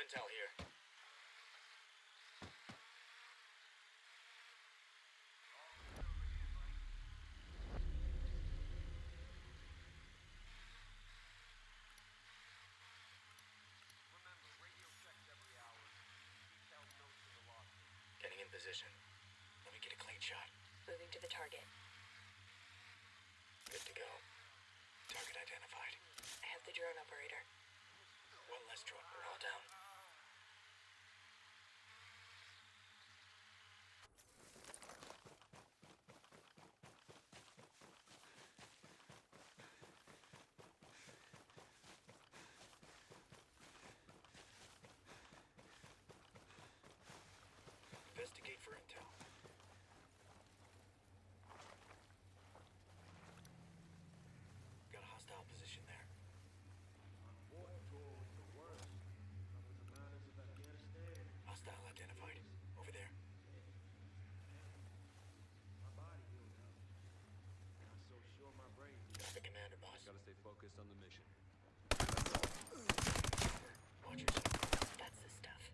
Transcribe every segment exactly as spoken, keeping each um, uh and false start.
intel here. Getting in position. Let me get a clean shot. Moving to the target. Good to go. Target identified. I have the drone operator. One less drone. We're all down. Investigate for intel. Got a hostile position there. Hostile identified. Over there. Got the commander, boss. Gotta stay focused on the mission. Watch yourself. That's the stuff.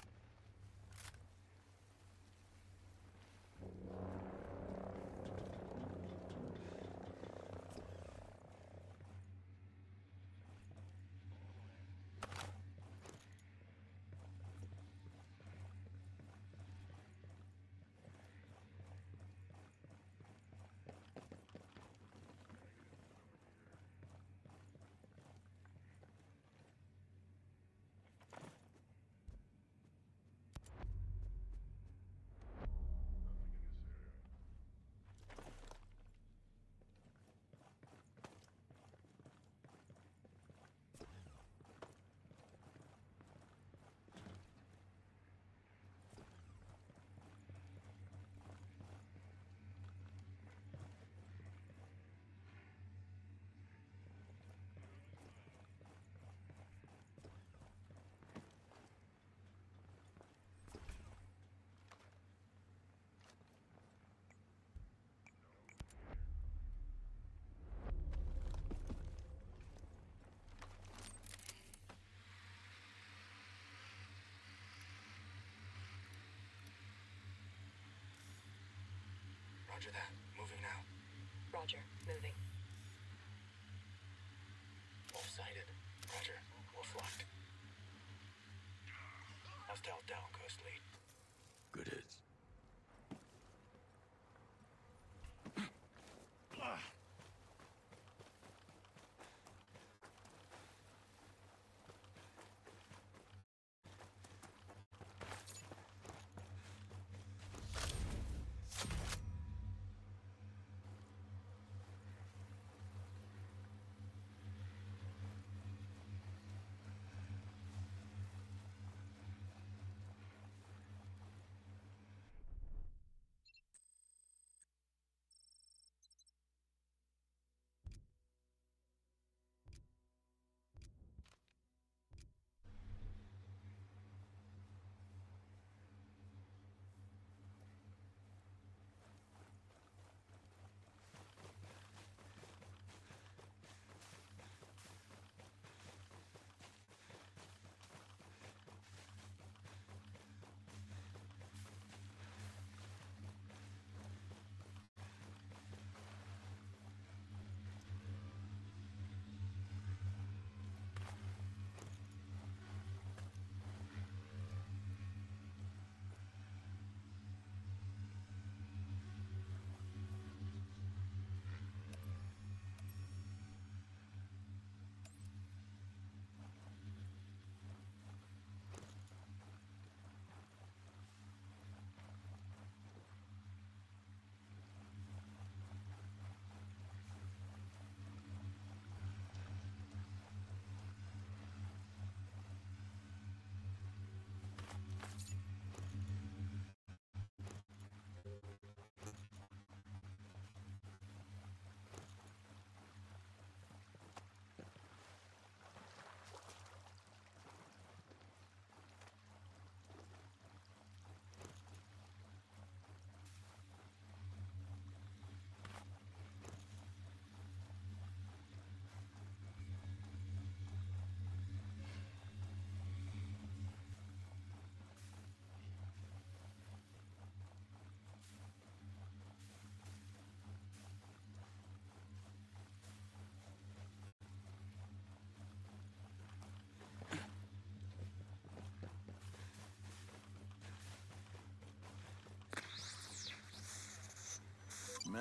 Roger that. Moving now. Roger. Moving. Wolf-sighted. Roger. Wolf locked. Hostile down, Ghost lead. Good hits.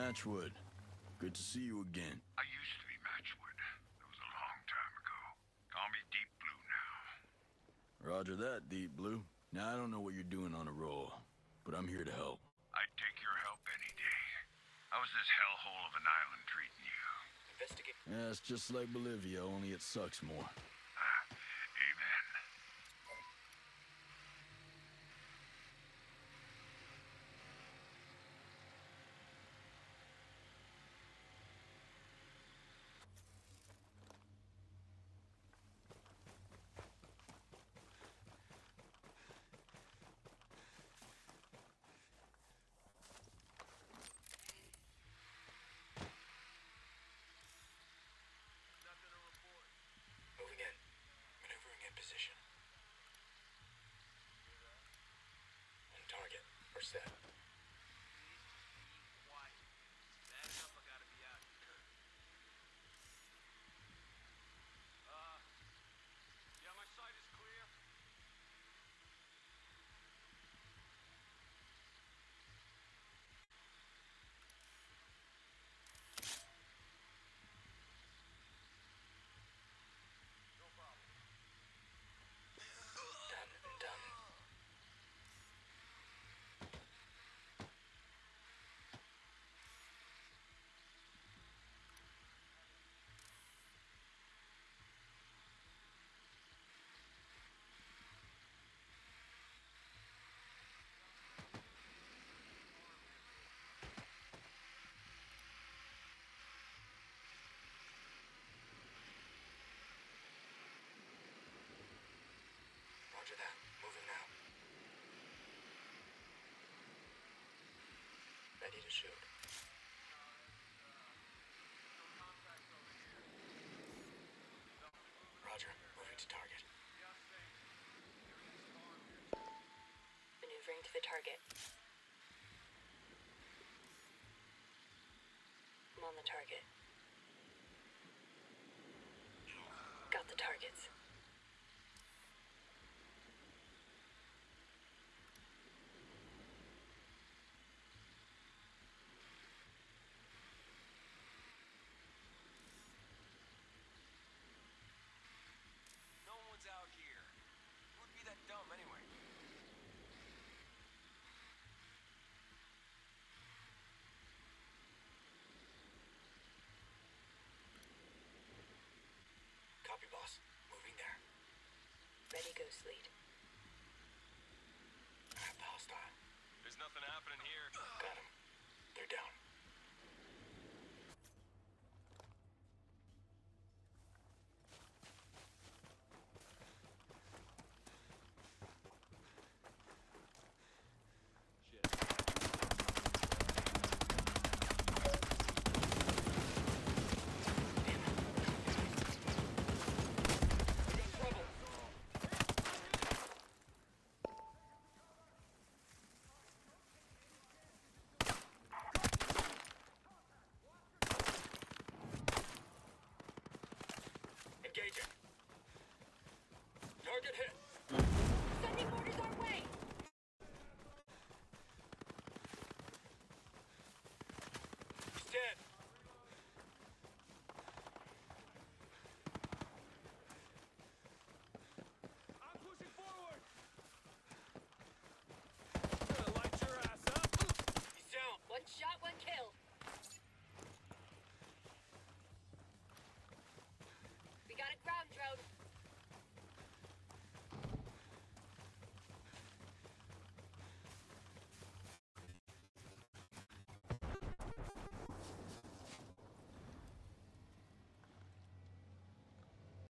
Matchwood. Good to see you again. I used to be Matchwood. That was a long time ago. Call me Deep Blue now. Roger that, Deep Blue. Now, I don't know what you're doing on a roll, but I'm here to help. I'd take your help any day. How's this hellhole of an island treating you? Investigate. Yeah, it's just like Bolivia, only it sucks more. Ah, amen. Moving in. Maneuvering in position. On target. Or set. Done and done. Roger that. Moving now. Ready to shoot. Roger. Moving to target. Maneuvering to the target. I'm on the target. Got the targets. No one's out here. Who would be that dumb anyway? Copy, boss. Moving there. Ready, Ghost Lead. I have the hostile. There's nothing happening here. Got